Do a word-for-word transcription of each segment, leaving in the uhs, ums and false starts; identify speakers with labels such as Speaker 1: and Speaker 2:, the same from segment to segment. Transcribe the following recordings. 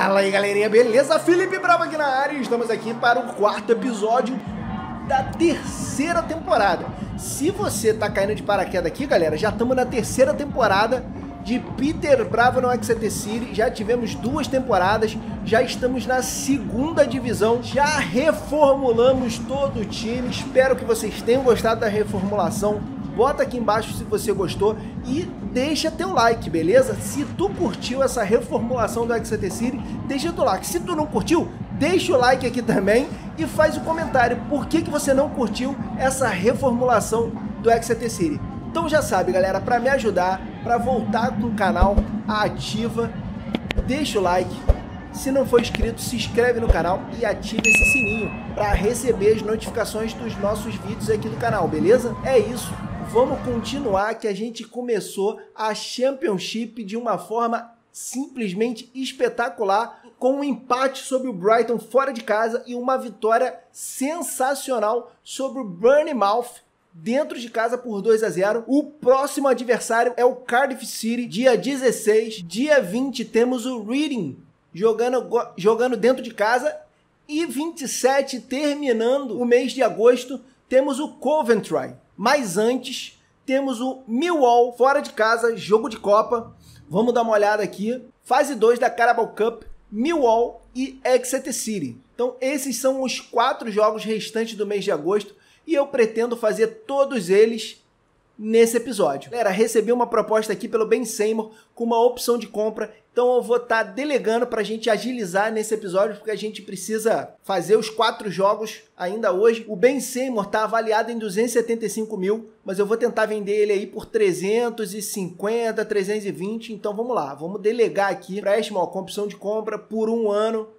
Speaker 1: Fala aí, galerinha, beleza? Felipe Bravo aqui na área e estamos aqui para o quarto episódio da terceira temporada. Se você tá caindo de paraquedas aqui, galera, já estamos na terceira temporada de Peter Bravo no X T City. Já tivemos duas temporadas, já estamos na segunda divisão, já reformulamos todo o time. Espero que vocês tenham gostado da reformulação. Bota aqui embaixo se você gostou e deixa teu like, beleza? Se tu curtiu essa reformulação do X T City, deixa teu like. Se tu não curtiu, deixa o like aqui também e faz o comentário por que que você não curtiu essa reformulação do X T City. Então já sabe, galera, para me ajudar, para voltar com o canal ativa, deixa o like. Se não for inscrito, se inscreve no canal e ativa esse sininho para receber as notificações dos nossos vídeos aqui do canal, beleza? É isso. Vamos continuar que a gente começou a Championship de uma forma simplesmente espetacular, com um empate sobre o Brighton fora de casa e uma vitória sensacional sobre o Bournemouth dentro de casa por dois a zero. O próximo adversário é o Cardiff City, dia dezesseis. Dia vinte temos o Reading jogando, jogando dentro de casa. E vinte e sete, terminando o mês de agosto, temos o Coventry. Mas antes, temos o Millwall fora de casa, jogo de Copa. Vamos dar uma olhada aqui. Fase dois da Carabao Cup, Millwall e X T City. Então esses são os quatro jogos restantes do mês de agosto e eu pretendo fazer todos eles nesse episódio. Galera, recebi uma proposta aqui pelo Ben Seymour com uma opção de compra, então eu vou estar tá delegando para a gente agilizar nesse episódio, porque a gente precisa fazer os quatro jogos ainda hoje. O Ben Seymour está avaliado em duzentos e setenta e cinco mil, mas eu vou tentar vender ele aí por trezentos e cinquenta, trezentos e vinte, então vamos lá, vamos delegar aqui, empréstimo com opção de compra por um ano,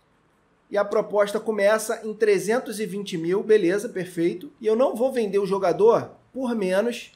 Speaker 1: e a proposta começa em trezentos e vinte mil, beleza, perfeito, e eu não vou vender o jogador por menos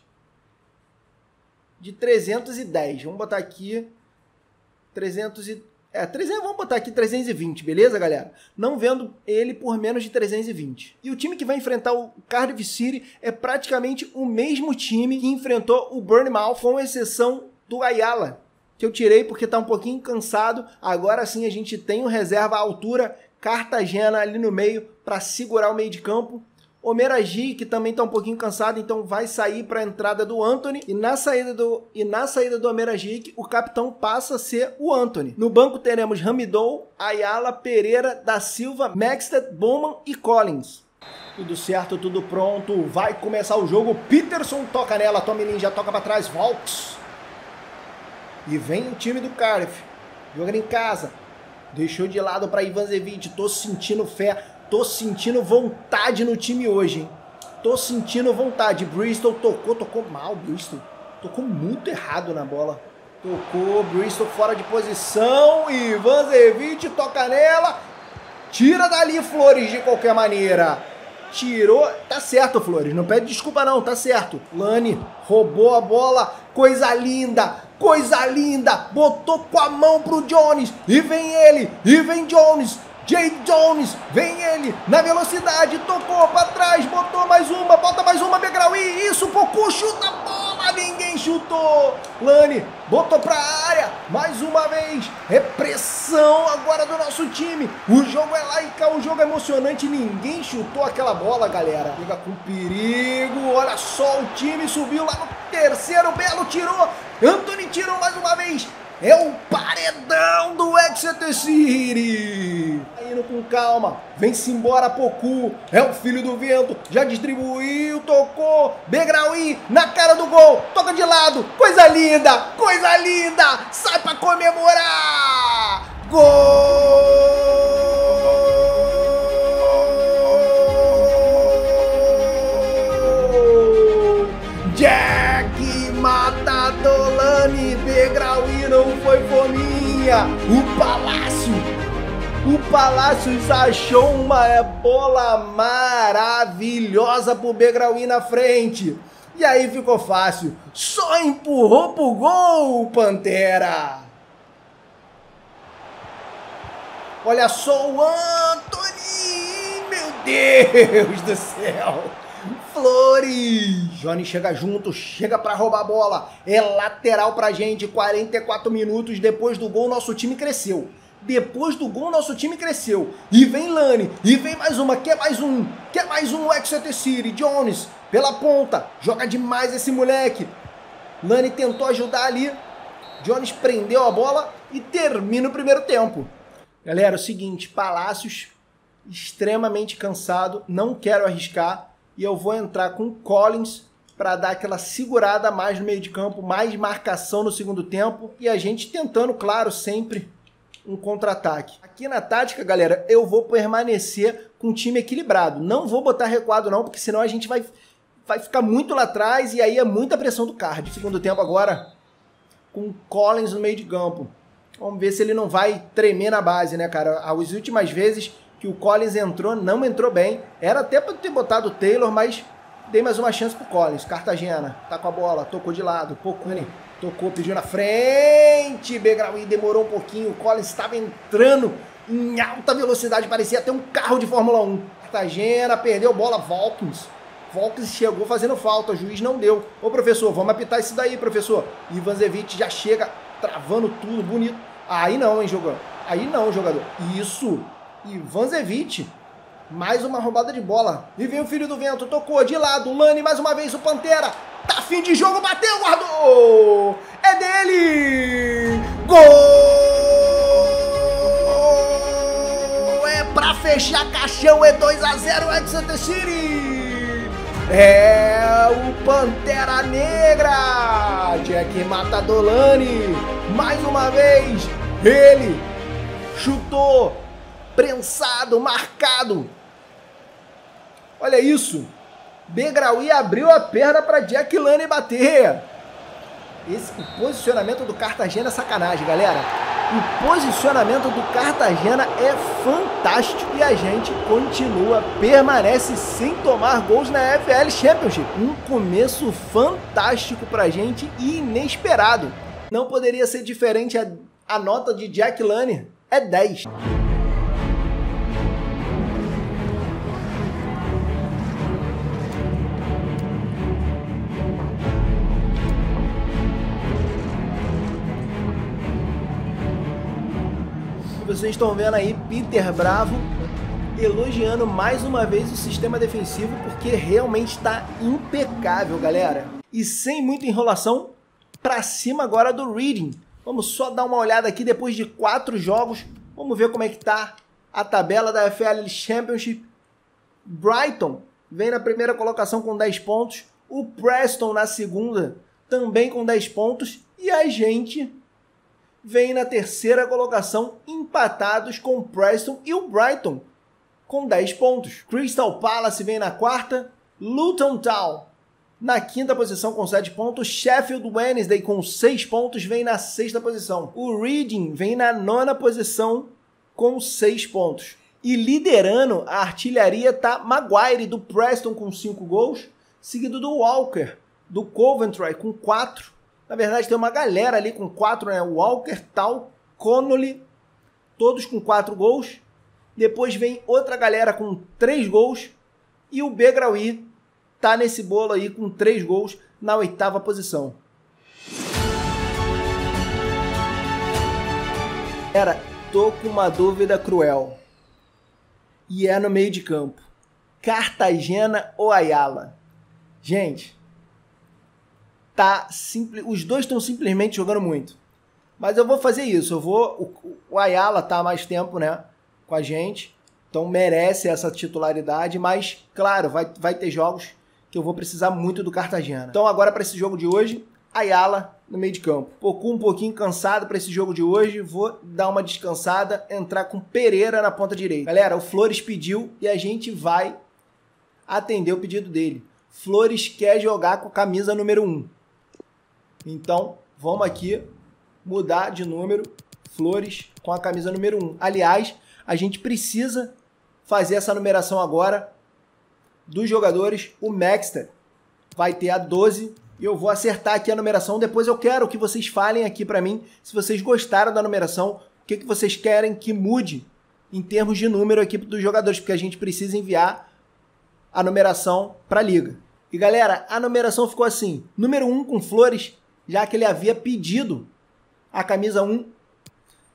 Speaker 1: de trezentos e dez. Vamos botar aqui trezentos e é, trezentos, vamos botar aqui trezentos e vinte, beleza, galera? Não vendo ele por menos de trezentos e vinte. E o time que vai enfrentar o Cardiff City é praticamente o mesmo time que enfrentou o Bournemouth, com exceção do Ayala, que eu tirei porque tá um pouquinho cansado. Agora sim a gente tem um reserva à altura, Cartagena ali no meio para segurar o meio de campo. O Meragi, que também está um pouquinho cansado, então vai sair para a entrada do Antony. E na saída do, e na saída do Meragi, o capitão passa a ser o Antony. No banco teremos Ramidou, Ayala, Pereira, Da Silva, Maxted, Bowman e Collins. Tudo certo, tudo pronto. Vai começar o jogo. Peterson toca nela, Tomlin já toca para trás, Volks. E vem o time do Cardiff, jogando em casa. Deixou de lado para Ivanovic. Tô sentindo fé. Tô sentindo vontade no time hoje, hein? Tô sentindo vontade. Bristol tocou, tocou mal, Bristol. Tocou muito errado na bola. Tocou, Bristol fora de posição. Ivanovic toca nela. Tira dali, Flores, de qualquer maneira. Tirou. Tá certo, Flores. Não pede desculpa, não. Tá certo. Lani roubou a bola. Coisa linda. Coisa linda. Botou com a mão pro Jones. E vem ele. E vem Jones. Jay Jones, vem ele, na velocidade, tocou para trás, botou mais uma, bota mais uma, Begraoui, isso, Poku, chuta a bola, ninguém chutou. Lani, botou para a área, mais uma vez, é pressão agora do nosso time. O jogo é lá e cá, o jogo é emocionante, ninguém chutou aquela bola, galera. Chega com perigo, olha só, o time subiu lá no terceiro, Belo tirou, Antony tirou mais uma vez. É o paredão do X T City. Tá indo com calma. Vem-se embora, Poku. É o filho do vento. Já distribuiu, tocou. Begraoui na cara do gol. Toca de lado. Coisa linda. Coisa linda. Sai pra comemorar. Gol! Jack mata Dolani. Begraoui não foi fominha. O Palácio, o Palácios achou uma bola maravilhosa pro Begraoui na frente. E aí ficou fácil. Só empurrou pro gol, Pantera. Olha só o Antony. Meu Deus do céu. Flores. Johnny chega junto, chega para roubar a bola. É lateral pra gente, quarenta e quatro minutos depois do gol, nosso time cresceu. Depois do gol, nosso time cresceu. E vem Lani, e vem mais uma, quer mais um, quer mais um Exeter City. Jones, pela ponta, joga demais esse moleque. Lani tentou ajudar ali. Jones prendeu a bola e termina o primeiro tempo. Galera, é o seguinte, Palácios extremamente cansado, não quero arriscar. E eu vou entrar com Collins para dar aquela segurada mais no meio de campo, mais marcação no segundo tempo. E a gente tentando, claro, sempre um contra-ataque. Aqui na tática, galera, eu vou permanecer com o time equilibrado. Não vou botar recuado não, porque senão a gente vai, vai ficar muito lá atrás e aí é muita pressão do card. Segundo tempo agora, com Collins no meio de campo. Vamos ver se ele não vai tremer na base, né, cara? As últimas vezes que o Collins entrou, não entrou bem. Era até para ter botado o Taylor, mas dei mais uma chance pro Collins. Cartagena, tá com a bola, tocou de lado, Pocuni. Tocou, pediu na frente, Begraoui demorou um pouquinho, o Collins estava entrando em alta velocidade, parecia até um carro de Fórmula um. Cartagena, perdeu bola, Volkins. Volkins chegou fazendo falta, o juiz não deu. Ô professor, vamos apitar isso daí, professor. Ivanzevic já chega travando tudo, bonito. Aí não, hein, jogador. Aí não, jogador. Isso, Ivanzevic. Mais uma roubada de bola. E vem o filho do vento, tocou de lado, Lani mais uma vez, o Pantera. Tá fim de jogo, bateu, guardou! É dele! Gol! É pra fechar caixão, é dois a zero, Exeter City! É o Pantera Negra! Jack Matadolani, mais uma vez, ele chutou, prensado, marcado. Olha isso! Begraoui abriu a perna para Jack Lani bater. Esse, o posicionamento do Cartagena é sacanagem, galera. O posicionamento do Cartagena é fantástico e a gente continua, permanece sem tomar gols na F L Championship. Um começo fantástico pra gente e inesperado. Não poderia ser diferente, a, a nota de Jack Lani é dez. Vocês estão vendo aí Peter Bravo elogiando mais uma vez o sistema defensivo, porque realmente está impecável, galera. E sem muita enrolação, para cima agora do Reading. Vamos só dar uma olhada aqui depois de quatro jogos. Vamos ver como é que tá a tabela da F L Championship. Brighton vem na primeira colocação com dez pontos. O Preston na segunda também com dez pontos. E a gente vem na terceira colocação, empatados com o Preston e o Brighton, com dez pontos. Crystal Palace vem na quarta, Luton Town na quinta posição com sete pontos, Sheffield Wednesday com seis pontos vem na sexta posição. O Reading vem na nona posição com seis pontos. E liderando a artilharia tá Maguire do Preston com cinco gols, seguido do Walker do Coventry com quatro. Na verdade, tem uma galera ali com quatro, né? Walker, Tal, Connolly, todos com quatro gols. Depois vem outra galera com três gols. E o Begraoui tá nesse bolo aí com três gols na oitava posição. Era, tô com uma dúvida cruel. E é no meio de campo. Cartagena ou Ayala? Gente, tá simples, os dois estão simplesmente jogando muito. Mas eu vou fazer isso, eu vou, o, o Ayala tá há mais tempo, né, com a gente, então merece essa titularidade, mas claro, vai, vai ter jogos que eu vou precisar muito do Cartagena. Então agora para esse jogo de hoje, Ayala no meio de campo. Pocum um pouquinho cansado para esse jogo de hoje, vou dar uma descansada, entrar com Pereira na ponta direita. Galera, o Flores pediu e a gente vai atender o pedido dele. Flores quer jogar com a camisa número um. Então, vamos aqui mudar de número, Flores com a camisa número um. Aliás, a gente precisa fazer essa numeração agora dos jogadores. O Maxter vai ter a doze e eu vou acertar aqui a numeração. Depois eu quero que vocês falem aqui para mim se vocês gostaram da numeração, o que, que vocês querem que mude em termos de número aqui dos jogadores, porque a gente precisa enviar a numeração para a liga. E galera, a numeração ficou assim, número um com Flores, já que ele havia pedido a camisa um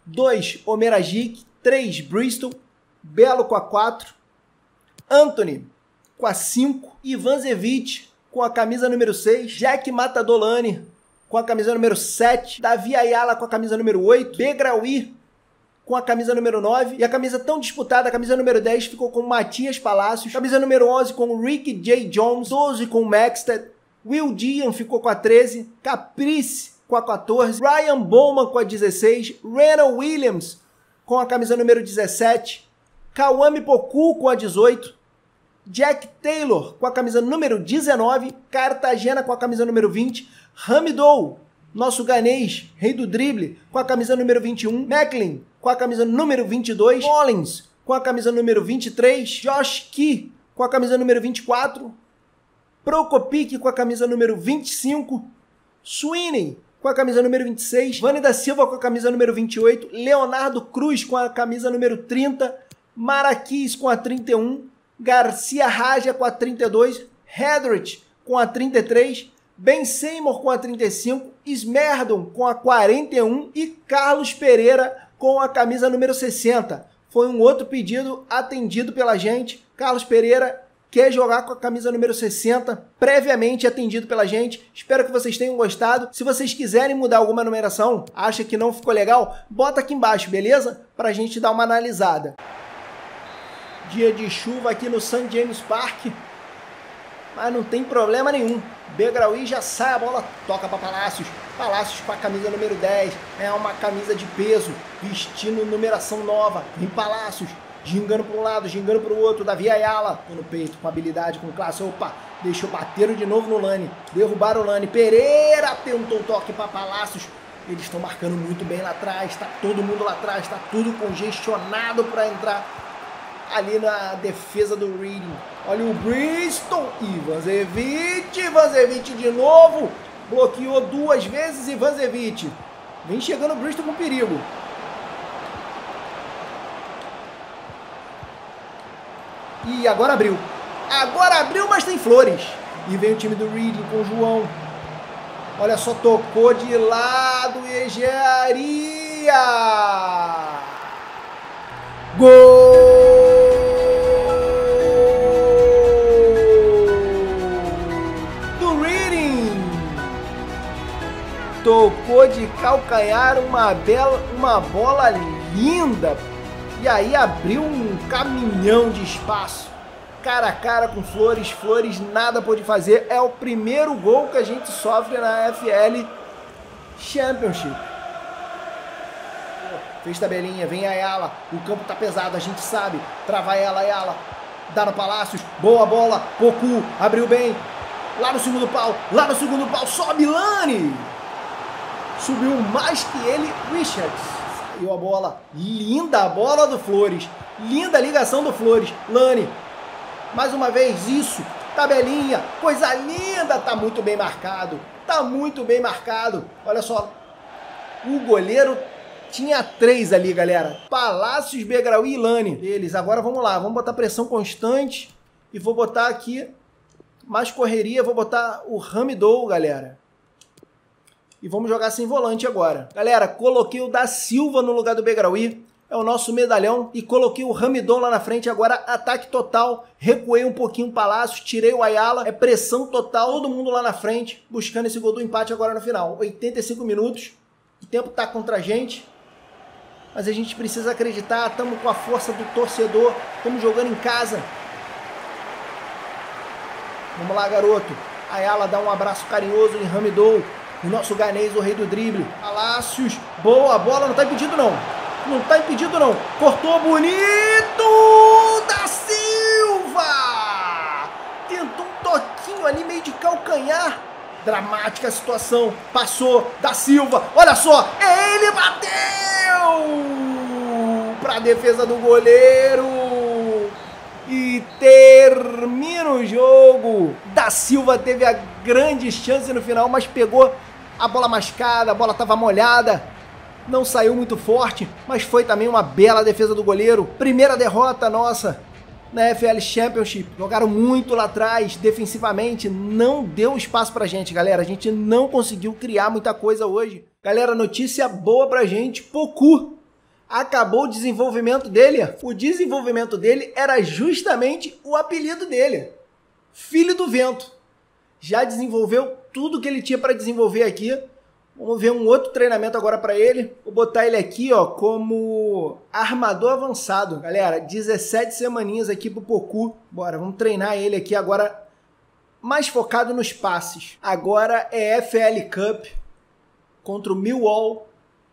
Speaker 1: dois, Omeragic, três, Bristol, Belo com a quatro, Anthony com a cinco, Ivanzevic com a camisa número seis, Jack Matadolani com a camisa número sete, Davi Ayala com a camisa número oito, Begraoui com a camisa número nove, e a camisa tão disputada, a camisa número dez, ficou com Matias Palacios, camisa número onze com Ricky J. Jones, doze com Maxted, Will Dian ficou com a treze, Caprice com a quatorze, Ryan Bowman com a dezesseis, Randall Williams com a camisa número dezessete, Kawame Poku com a dezoito, Jack Taylor com a camisa número dezenove, Cartagena com a camisa número vinte, Hamidou, nosso ganês, rei do drible, com a camisa número vinte e um, Macklin com a camisa número vinte e dois, Collins com a camisa número vinte e três, Josh Key com a camisa número vinte e quatro, Prokopic com a camisa número vinte e cinco, Sweeney com a camisa número vinte e seis, Vani da Silva com a camisa número vinte e oito, Leonardo Cruz com a camisa número trinta, Marquis com a trinta e um, Garcia Raja com a trinta e dois, Hedrich com a trinta e três, Ben Seymour com a trinta e cinco, Smerdon com a quarenta e um e Carlos Pereira com a camisa número sessenta. Foi um outro pedido atendido pela gente. Carlos Pereira quer jogar com a camisa número sessenta, previamente atendido pela gente. Espero que vocês tenham gostado. Se vocês quiserem mudar alguma numeração, acha que não ficou legal, bota aqui embaixo, beleza? Pra gente dar uma analisada. Dia de chuva aqui no Saint James Park, mas não tem problema nenhum. Begraoui já sai a bola, toca para Palacios. Palacios com a camisa número dez, é uma camisa de peso, vestindo numeração nova. Vem Palacios, gingando para um lado, gingando para o outro. Davi Ayala no peito, com habilidade, com classe. Opa, deixou bater de novo no Lani, derrubaram o Lani. Pereira tentou o toque para Palacios. Eles estão marcando muito bem lá atrás, está todo mundo lá atrás, está tudo congestionado para entrar ali na defesa do Reading. Olha o Bristol, Ivanzevic, Ivanzevic de novo, bloqueou duas vezes Ivanzevic. Vem chegando o Bristol com perigo. E agora abriu. Agora abriu, mas tem flores. E vem o time do Reading com o João. Olha só, tocou de lado e engenharia. Gol! Tocou de calcanhar uma bela, uma bola linda. E aí abriu um caminhão de espaço. Cara a cara com Flores. Flores nada pôde fazer. É o primeiro gol que a gente sofre na F L Championship. Fez tabelinha, vem Ayala. O campo tá pesado, a gente sabe. Trava ela, Ayala. Dá no Palacios. Boa bola. Poku abriu bem. Lá no segundo pau. Lá no segundo pau. Sobe Lani. Subiu mais que ele, Richards. Saiu a bola. Linda a bola do Flores. Linda a ligação do Flores. Lani. Mais uma vez isso. Tabelinha. Coisa linda. Tá muito bem marcado. Tá muito bem marcado. Olha só. O goleiro tinha três ali, galera. Palacios, Begraoui e Lani. Eles. Agora vamos lá. Vamos botar pressão constante. E vou botar aqui mais correria. Vou botar o Hamidou, galera. E vamos jogar sem volante agora. Galera, coloquei o da Silva no lugar do Begraoui. É o nosso medalhão. E coloquei o Hamidou lá na frente. Agora ataque total. Recuei um pouquinho o Palacios. Tirei o Ayala. É pressão total. Todo mundo lá na frente. Buscando esse gol do empate agora no final. oitenta e cinco minutos. O tempo tá contra a gente. Mas a gente precisa acreditar. Estamos com a força do torcedor. Estamos jogando em casa. Vamos lá, garoto. Ayala dá um abraço carinhoso em Hamidou. O nosso ganês, o rei do drible. Palacios. Boa bola. Não tá impedido, não. Não tá impedido, não. Cortou bonito. Da Silva. Tentou um toquinho ali, meio de calcanhar. Dramática a situação. Passou. Da Silva. Olha só. É ele. Bateu. Pra defesa do goleiro. E termina o jogo. Da Silva teve a grande chance no final, mas pegou a bola mascada, a bola estava molhada, não saiu muito forte, mas foi também uma bela defesa do goleiro. Primeira derrota nossa na F L Championship. Jogaram muito lá atrás, defensivamente, não deu espaço pra gente, galera. A gente não conseguiu criar muita coisa hoje. Galera, notícia boa pra gente, Poku Acabou o desenvolvimento dele. O desenvolvimento dele era justamente o apelido dele. Filho do Vento. Já desenvolveu tudo que ele tinha para desenvolver aqui. Vamos ver um outro treinamento agora para ele. Vou botar ele aqui, ó, como armador avançado. Galera, dezessete semaninhas aqui pro Poku. Bora, vamos treinar ele aqui agora mais focado nos passes. Agora é F L Cup contra o Millwall.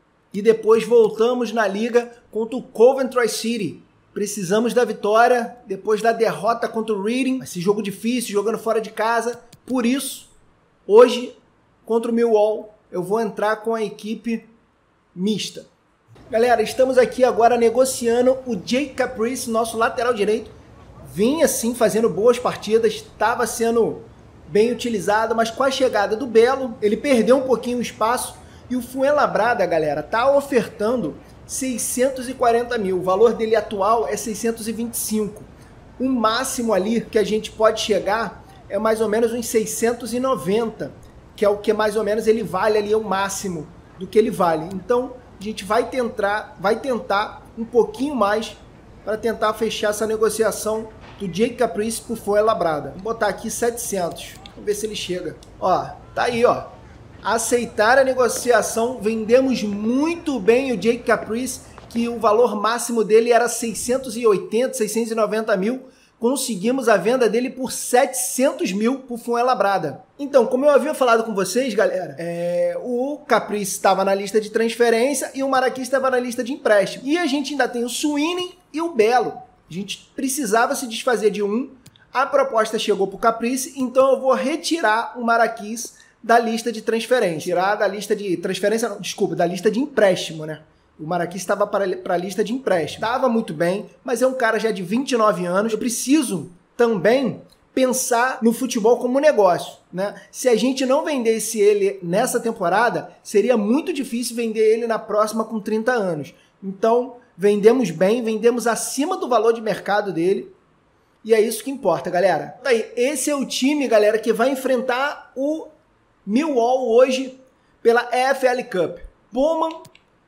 Speaker 1: E depois voltamos na liga contra o Coventry City. Precisamos da vitória depois da derrota contra o Reading. Esse jogo difícil, jogando fora de casa. Por isso, hoje, contra o Millwall, eu vou entrar com a equipe mista. Galera, estamos aqui agora negociando o Jake Caprice, nosso lateral direito. Vinha, sim, fazendo boas partidas, estava sendo bem utilizado, mas com a chegada do Belo, ele perdeu um pouquinho o espaço. E o Fuenlabrada, galera, tá ofertando seiscentos e quarenta mil. O valor dele atual é seiscentos e vinte e cinco. O máximo ali que a gente pode chegar é mais ou menos uns seiscentos e noventa, que é o que mais ou menos ele vale ali, é o máximo do que ele vale. Então, a gente vai tentar, vai tentar um pouquinho mais para tentar fechar essa negociação do Jake Caprice pro Fuenlabrada. Vou botar aqui setecentos. Vamos ver se ele chega. Ó, tá aí, ó. Aceitar a negociação, vendemos muito bem o Jake Caprice, que o valor máximo dele era seiscentos e oitenta, seiscentos e noventa mil, conseguimos a venda dele por setecentos mil para o Fuenlabrada. Então, como eu havia falado com vocês, galera, é, o Caprice estava na lista de transferência e o Marquis estava na lista de empréstimo. E a gente ainda tem o Sweeney e o Belo. A gente precisava se desfazer de um, a proposta chegou para o Caprice, então eu vou retirar o Marquis da lista de transferência. Tirar da lista de transferência, não, desculpa, da lista de empréstimo, né? O Marquis estava para a lista de empréstimo. Estava muito bem, mas é um cara já de vinte e nove anos. Eu preciso também pensar no futebol como negócio, né? Se a gente não vendesse ele nessa temporada, seria muito difícil vender ele na próxima com trinta anos. Então, vendemos bem, vendemos acima do valor de mercado dele. E é isso que importa, galera. Aí, esse é o time, galera, que vai enfrentar o Millwall hoje pela F L Cup. Bowman,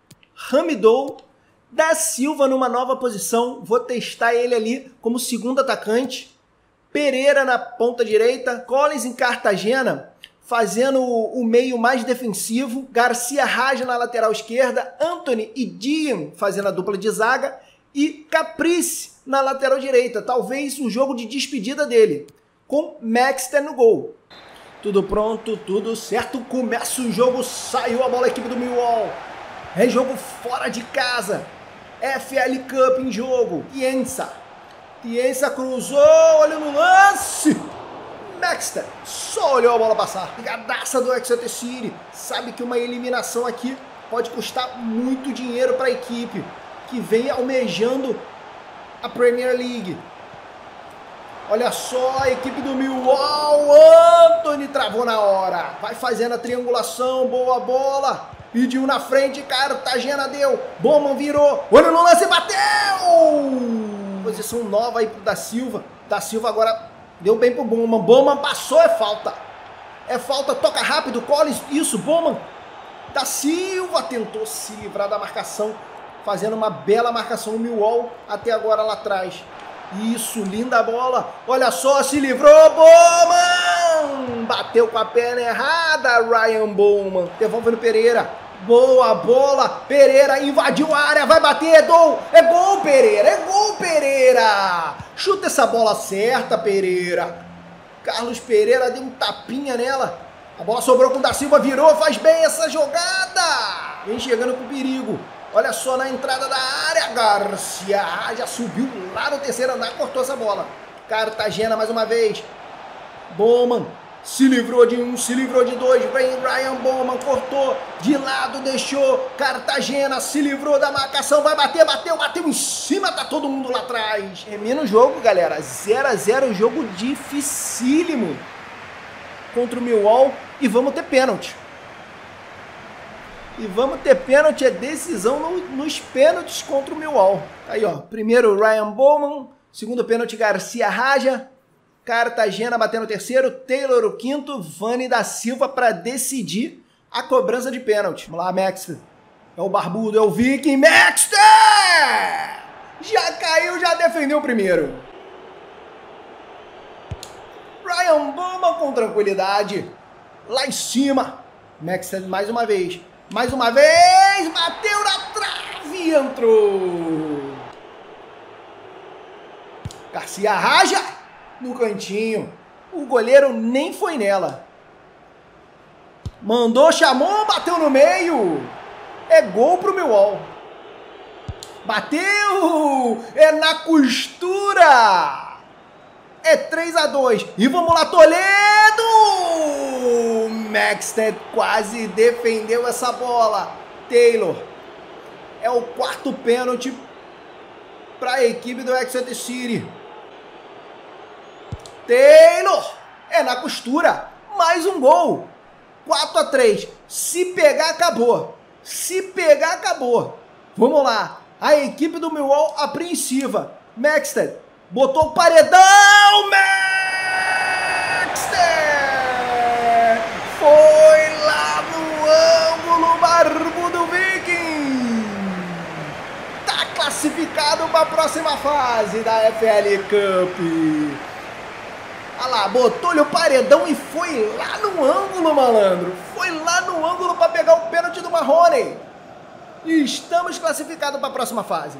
Speaker 1: Ramidou, Da Silva numa nova posição. Vou testar ele ali como segundo atacante. Pereira na ponta direita. Collins em Cartagena fazendo o meio mais defensivo. Garcia Raja na lateral esquerda. Anthony e Dian fazendo a dupla de zaga. E Caprice na lateral direita. Talvez um jogo de despedida dele, com Maxter no gol. Tudo pronto, tudo certo, começa o jogo, saiu a bola, a equipe do Millwall. É jogo fora de casa, F L Cup em jogo. Tienza, Tienza cruzou, olha no lance. Maxter só olhou a bola passar. Ligadaça do Exeter City, sabe que uma eliminação aqui pode custar muito dinheiro para a equipe que vem almejando a Premier League. Olha só a equipe do Millwall, Anthony travou na hora. Vai fazendo a triangulação, boa bola. Pediu na frente, Cartagena deu. Bowman virou, olha no lance, bateu! Posição nova aí pro Da Silva. Da Silva agora deu bem pro Bowman. Bowman passou, é falta. É falta, toca rápido, Collins, isso, Bowman. Da Silva tentou se livrar da marcação, fazendo uma bela marcação no Millwall até agora lá atrás. Isso, linda bola. Olha só, se livrou, Bowman! Bateu com a perna errada, Ryan Bowman. Devolve no Pereira. Boa bola. Pereira invadiu a área, vai bater, é gol. É gol, Pereira, é gol, Pereira. Chuta essa bola certa, Pereira. Carlos Pereira deu um tapinha nela. A bola sobrou com o Da Silva, virou, faz bem essa jogada. Vem chegando com perigo. Olha só na entrada da área, Garcia já subiu lá no terceiro andar, cortou essa bola. Cartagena mais uma vez. Bowman se livrou de um, se livrou de dois. Vem Ryan Bowman, cortou de lado, deixou. Cartagena se livrou da marcação, vai bater, bateu, bateu em cima, tá todo mundo lá atrás. Termina o jogo, galera. zero a zero, jogo dificílimo contra o Millwall. E vamos ter pênalti. E vamos ter pênalti, é decisão no, nos pênaltis contra o Millwall. Aí, ó, primeiro Ryan Bowman, segundo pênalti Garcia Raja, Cartagena batendo o terceiro, Taylor o quinto, Vani da Silva para decidir a cobrança de pênalti. Vamos lá, Maxter. É o barbudo, é o Viking, Maxter! defendeu o primeiro. Ryan Bowman com tranquilidade. Lá em cima. Maxted mais uma vez. Mais uma vez. Bateu na trave e entrou. Garcia raja no cantinho. O goleiro nem foi nela. Mandou, chamou, bateu no meio. É gol pro Millwall. Bateu. É na costura. É três a dois. E vamos lá, Toledo. Maxted quase defendeu essa bola. Taylor. É o quarto pênalti para a equipe do Exeter City. Taylor. É na costura. Mais um gol. quatro a três. Se pegar, acabou. Se pegar, acabou. Vamos lá. A equipe do Millwall apreensiva. Maxted botou o paredão. Maxted foi lá no ângulo. Barbudo Viking. Tá classificado para a próxima fase da F L Cup. Olha lá, botou-lhe o paredão e foi lá no ângulo, malandro. Foi lá no ângulo para pegar o pênalti do Mahoney. E estamos classificados para a próxima fase.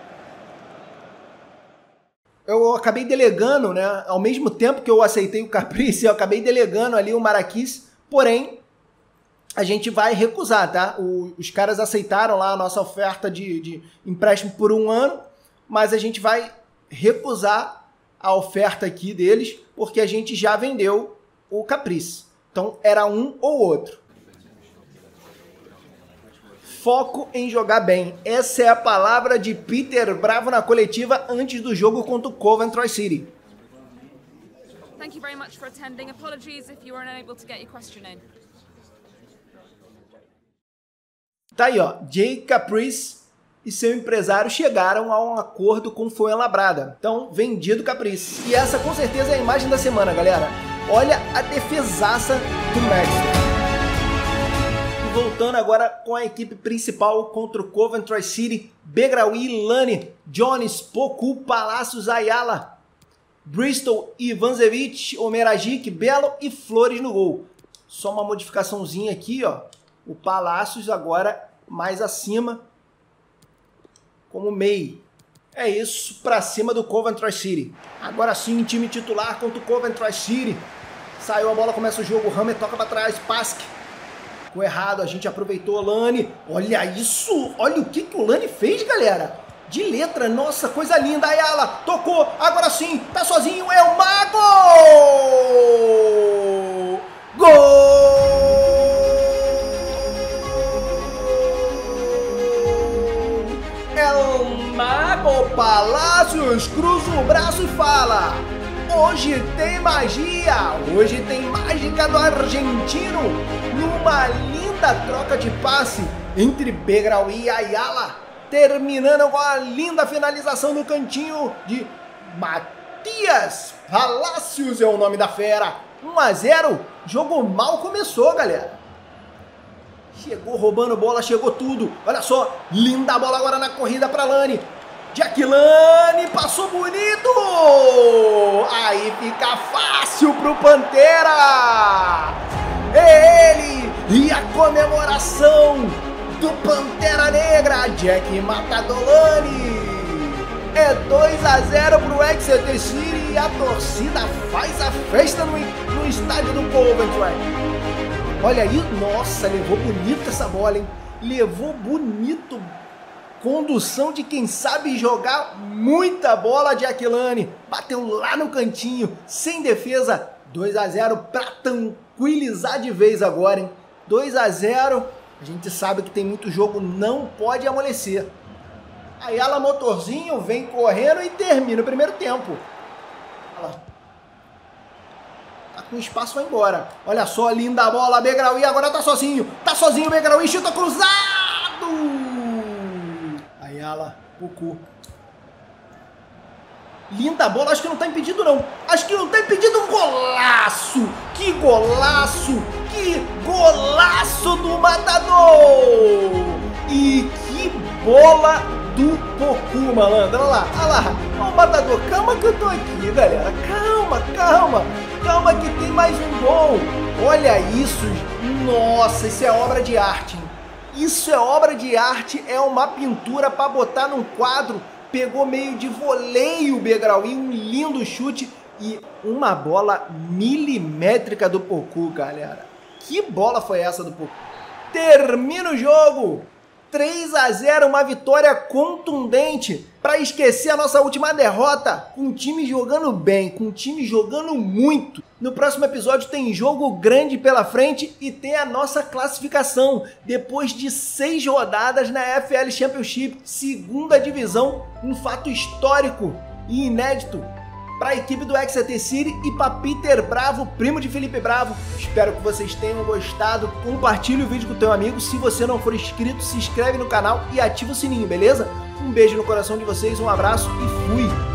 Speaker 1: Eu acabei delegando, né? Ao mesmo tempo que eu aceitei o Caprice, eu acabei delegando ali o Marquise. Porém, a gente vai recusar, tá? O, os caras aceitaram lá a nossa oferta de, de empréstimo por um ano, mas a gente vai recusar a oferta aqui deles, porque a gente já vendeu o Caprice. Então, era um ou outro. Foco em jogar bem. Essa é a palavra de Peter Bravo na coletiva antes do jogo contra o Coventry City.
Speaker 2: Thank you very much for attending. Apologies if you were unable to get your question in.
Speaker 1: Tá aí, ó. Jay Caprice e seu empresário chegaram a um acordo com o Fuenlabrada. Então, vendido Caprice. E essa com certeza é a imagem da semana, galera. Olha a defesaça do Maxted. E voltando agora com a equipe principal contra o Coventry City. Begraoui, Lane, Jones, Poku, Palacios, Ayala, Bristol, Ivanzevic, Omeragic, Belo e Flores no gol. Só uma modificaçãozinha aqui, ó. O Palacios agora mais acima, como meio. É isso, pra cima do Coventry City. Agora sim, time titular contra o Coventry City. Saiu a bola, começa o jogo, Hammer toca pra trás, Pask. Ficou errado, a gente aproveitou, Lane. Olha isso, olha o que, que o Lane fez, galera. De letra, nossa, coisa linda. Ayala, tocou, agora sim, tá sozinho, é o Mago! Gol! Mago Palacios cruza o braço e fala: hoje tem magia, hoje tem mágica do argentino, numa linda troca de passe entre Begraoui e Ayala, terminando com a linda finalização no cantinho de Matias Palacios, é o nome da fera. um a zero, jogo mal começou, galera. Chegou roubando bola, chegou tudo. Olha só, linda bola agora na corrida para Lane. Jack Lane passou bonito. Aí fica fácil pro Pantera. É ele e a comemoração do Pantera Negra. Jack Matadolani. É dois a zero pro Exeter City e a torcida faz a festa no, no estádio do Coventry. Olha aí, nossa, levou bonito essa bola, hein? Levou bonito. Condução de quem sabe jogar muita bola de Aquilane. Bateu lá no cantinho, sem defesa. dois a zero para tranquilizar de vez agora, hein? dois a zero. A gente sabe que tem muito jogo, não pode amolecer. Ayala motorzinho, vem correndo e termina o primeiro tempo. Olha lá. Tá com espaço, vai embora. Olha só, linda bola, Begraoui agora tá sozinho. Tá sozinho, Begraoui, chuta cruzado. Ayala, Poku. Linda bola, acho que não tá impedido não. Acho que não tá impedido, um golaço. Que golaço, que golaço do Matador. E que bola do Poku, malandro. Olha lá, olha lá. Ó o matador. Calma que eu tô aqui, galera. Calma, calma. Calma que tem mais um gol. Olha isso. Nossa, isso é obra de arte. Isso é obra de arte. É uma pintura pra botar num quadro. Pegou meio de voleio o Begraui. Um lindo chute. E uma bola milimétrica do Poku, galera. Que bola foi essa do Poku? Termina o jogo. três a zero, uma vitória contundente para esquecer a nossa última derrota, com o time jogando bem, com o time jogando muito. No próximo episódio tem jogo grande pela frente e tem a nossa classificação, depois de seis rodadas na F L Championship, segunda divisão, um fato histórico e inédito para a equipe do Exeter City e para Peter Bravo, primo de Felipe Bravo. Espero que vocês tenham gostado. Compartilhe o vídeo com o teu amigo. Se você não for inscrito, se inscreve no canal e ativa o sininho, beleza? Um beijo no coração de vocês, um abraço e fui!